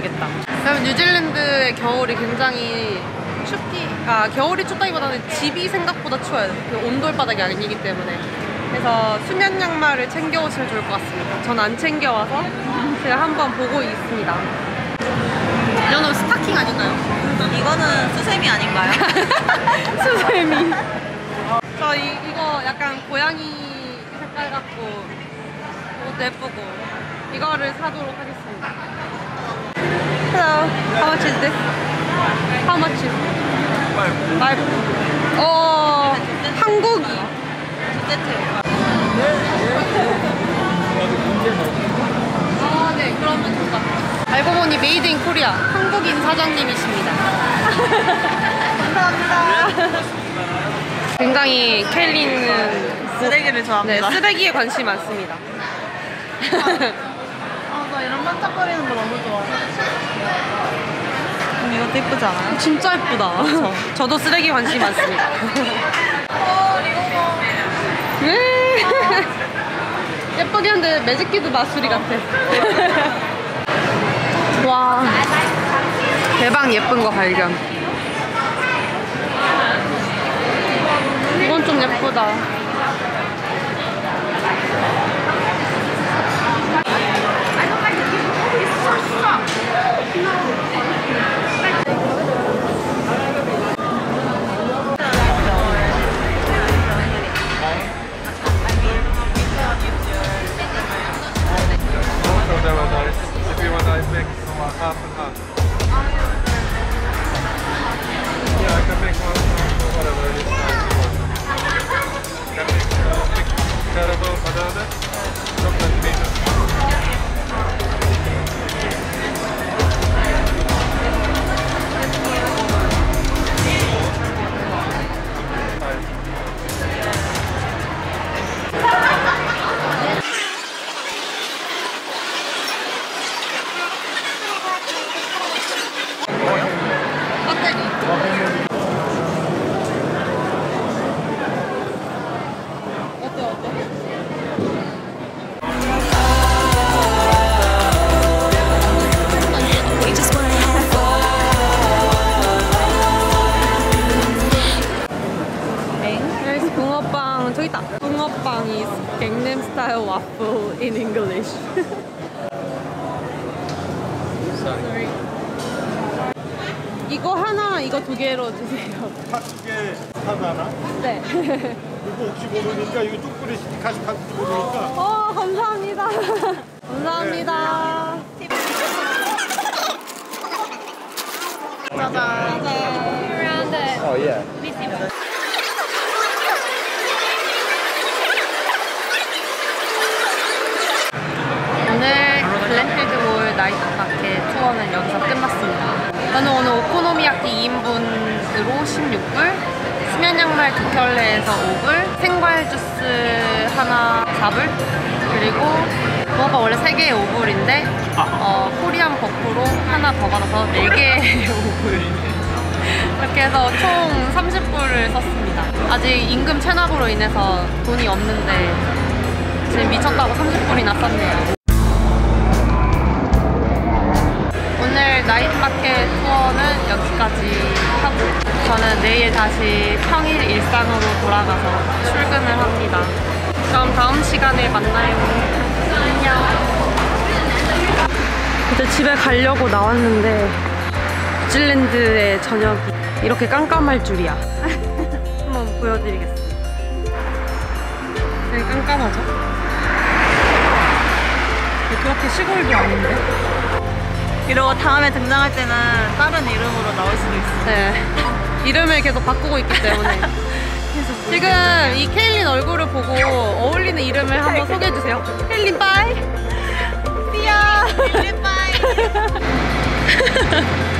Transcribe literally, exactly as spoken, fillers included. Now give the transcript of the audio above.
해봐야겠다. 그러면 뉴질랜드의 겨울이 굉장히 춥기, 아 겨울이 춥다기보다는 집이 생각보다 추워요. 그 온돌바닥이 아니기 때문에. 그래서 수면 양말을 챙겨 오시면 좋을 것 같습니다. 전 안 챙겨와서 제가 한번 보고 있습니다. 이거는 스타킹 아닌가요? 이거는 수세미 아닌가요? 수세미. 저 이, 이거 약간 고양이 색깔 같고 이것도 예쁘고 이거를 사도록 하겠습니다. Hello, how much is this? How much is this? Five. 어, 한국이. 두 세트. 아, 네, 그러면 좋을 것 같아요. 알고 보니 메이드 인 코리아 한국인 사장님이십니다. 감사합니다. 굉장히 켈리는 쓰레기를 좋아합니다. 네, 쓰레기에 관심이 많습니다. 아, 나 이런 반짝거리는 거 너무 좋아. 음, 이것도 예쁘지 않아요? 진짜 예쁘다. 그쵸? 저도 쓰레기 관심이 많습니다. 어, 이거 네. 예쁘긴 한데 매직키드 마술이 같아. 와, 대박 예쁜 거 발견. 이건 좀 예쁘다. If you want I make half and half. Yeah, I can make one whatever it is. Can make uh, big caramel banana, chocolate peanut. 저기 있다. 붕어빵 is Gangnam style waffle in English. Sorry. 이거 하나, 이거 두 개로 주세요. 팥두개 하나? 네. 이거 혹시 모르니까 이거 뚝불이 같이 같이 모르니까. 어, 감사합니다. 감사합니다. 짜잔. 짜잔. 어, 예. 오늘 글렌필드몰 나이트 마켓 투어는 여기서 끝났습니다. 저는 오늘 오코노미야키 이 인분으로 십육 불, 수면 양말 두 켤레에서 오 불, 생과일 주스 하나 사 불, 그리고 그거가 원래 세 개에 오 불인데 어, 코리안 버프로 하나 더 받아서 네 개에 오 불. 이렇게 해서 총 삼십 불을 썼습니다. 아직 임금 체납으로 인해서 돈이 없는데 지금 미쳤다고 삼십 불이나 썼네요. 오늘 나이트마켓 투어는 여기까지 하고 저는 내일 다시 평일 일상으로 돌아가서 출근을 합니다. 그럼 다음 시간에 만나요. 안녕. 이제 집에 가려고 나왔는데 뉴질랜드의 저녁이 이렇게 깜깜할 줄이야. 한번 보여드리겠습니다. 되게 깜깜하죠? 그렇게 시골도 아닌데? 이러고 다음에 등장할 때는 다른 이름으로 나올 수도 있어요. 네. 이름을 계속 바꾸고 있기 때문에. 지금 이 케일린 얼굴을 보고 어울리는 이름을 한번 소개해주세요. 케일린 빠이! 삐야! 케일린 빠이!